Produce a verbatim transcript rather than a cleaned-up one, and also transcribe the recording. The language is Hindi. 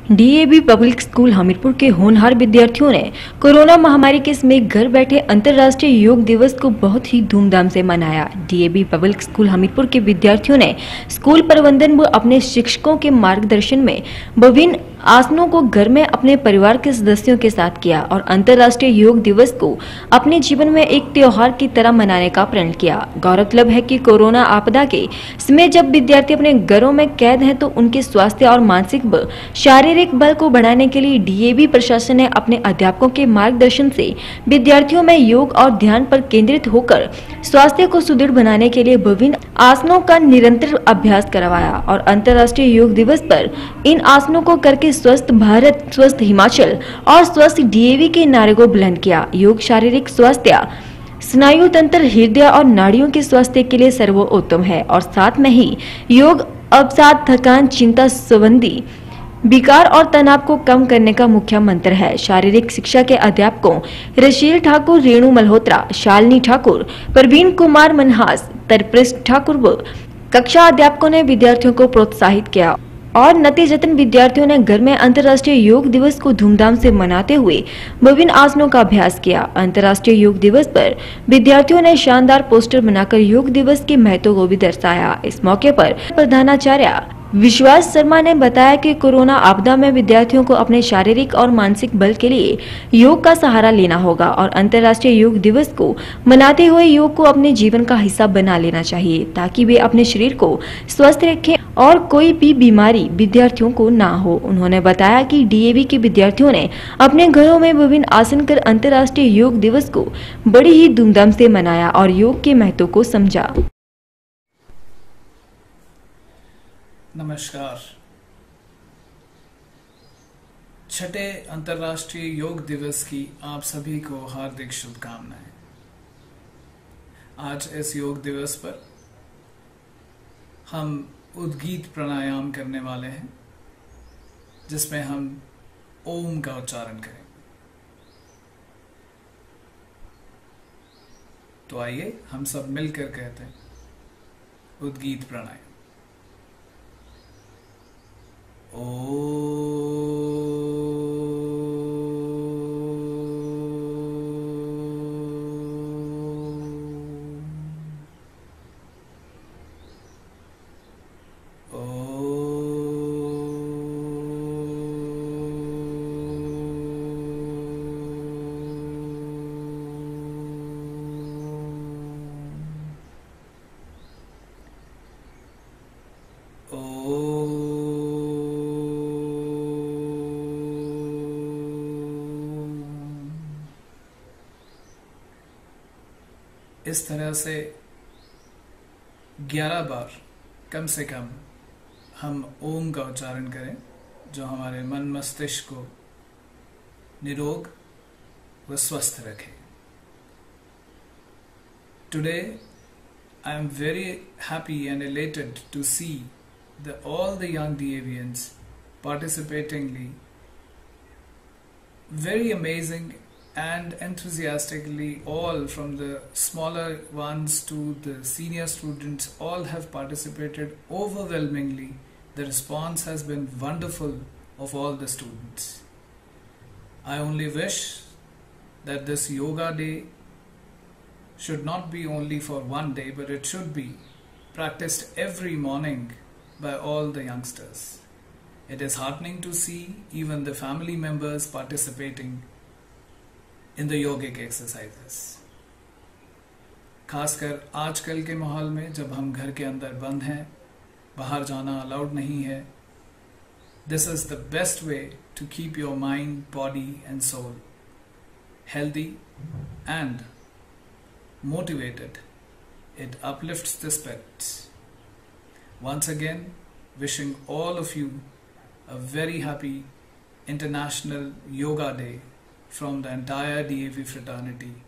डीएवी पब्लिक स्कूल हमीरपुर के होनहार विद्यार्थियों ने कोरोना महामारी के समय घर बैठे अंतर्राष्ट्रीय योग दिवस को बहुत ही धूमधाम से मनाया। डीएवी पब्लिक स्कूल हमीरपुर के विद्यार्थियों ने स्कूल प्रबंधन व अपने शिक्षकों के मार्गदर्शन में विभिन्न आसनों को घर में अपने परिवार के सदस्यों के साथ किया और अंतर्राष्ट्रीय योग दिवस को अपने जीवन में एक त्योहार की तरह मनाने का प्रण किया। गौरतलब है कि कोरोना आपदा के समय जब विद्यार्थी अपने घरों में कैद हैं तो उनके स्वास्थ्य और मानसिक व शारीरिक बल को बढ़ाने के लिए डीएवी प्रशासन ने अपने अध्यापकों के मार्गदर्शन से विद्यार्थियों में योग और ध्यान पर केंद्रित होकर स्वास्थ्य को सुदृढ़ बनाने के लिए विभिन्न आसनों का निरंतर अभ्यास करवाया और अंतर्राष्ट्रीय योग दिवस पर इन आसनों को करके स्वस्थ भारत, स्वस्थ हिमाचल और स्वस्थ डीएवी के नारे को बुलंद किया। योग शारीरिक स्वास्थ्य, स्नायु तंत्र, हृदय और नाड़ियों के स्वास्थ्य के लिए सर्वोत्तम है और साथ में ही योग अवसाद, थकान, चिंता संबंधी विकार और तनाव को कम करने का मुख्य मंत्र है। शारीरिक शिक्षा के अध्यापकों रशील ठाकुर, रेणु मल्होत्रा, शालिनी ठाकुर, प्रवीण कुमार मनहास, तरप्रेश ठाकुर व कक्षा अध्यापकों ने विद्यार्थियों को प्रोत्साहित किया और नतीजतन विद्यार्थियों ने घर में अंतर्राष्ट्रीय योग दिवस को धूमधाम से मनाते हुए विभिन्न आसनों का अभ्यास किया। अंतर्राष्ट्रीय योग दिवस पर विद्यार्थियों ने शानदार पोस्टर बनाकर योग दिवस के महत्व को भी दर्शाया। इस मौके पर प्रधानाचार्य विश्वास शर्मा ने बताया कि कोरोना आपदा में विद्यार्थियों को अपने शारीरिक और मानसिक बल के लिए योग का सहारा लेना होगा और अंतर्राष्ट्रीय योग दिवस को मनाते हुए योग को अपने जीवन का हिस्सा बना लेना चाहिए ताकि वे अपने शरीर को स्वस्थ रखें और कोई भी बीमारी विद्यार्थियों को ना हो। उन्होंने बताया कि डीएवी के विद्यार्थियों ने अपने घरों में विभिन्न आसन कर अंतर्राष्ट्रीय योग दिवस को बड़ी ही धूमधाम से मनाया और योग के महत्व को समझा। नमस्कार। छठे अंतर्राष्ट्रीय योग दिवस की आप सभी को हार्दिक शुभकामनाएं। आज इस योग दिवस पर हम उद्गीत प्राणायाम करने वाले हैं जिसमें हम ओम का उच्चारण करें। तो आइए हम सब मिलकर कहते हैं उद्गीत प्राणायाम। ओ इस तरह से ग्यारह बार कम से कम हम ओम का उच्चारण करें जो हमारे मन मस्तिष्क को निरोग व स्वस्थ रखे। Today I am very happy and elated to see the all the young DAVians participatingly, very amazing and enthusiastically, all from the smaller ones to the senior students, all have participated overwhelmingly. The response has been wonderful of all the students. I only wish that this yoga day should not be only for one day, but it should be practiced every morning by all the youngsters. It is heartening to see even the family members participating in the yogic exercises. खासकर आजकल के माहौल में जब हम घर के अंदर बंद हैं, बाहर जाना अलाउड नहीं है, this is the best way to keep your mind, body and soul healthy and motivated. It uplifts the spirits. Once again, wishing all of you a very happy International Yoga Day from the entire D A V fraternity.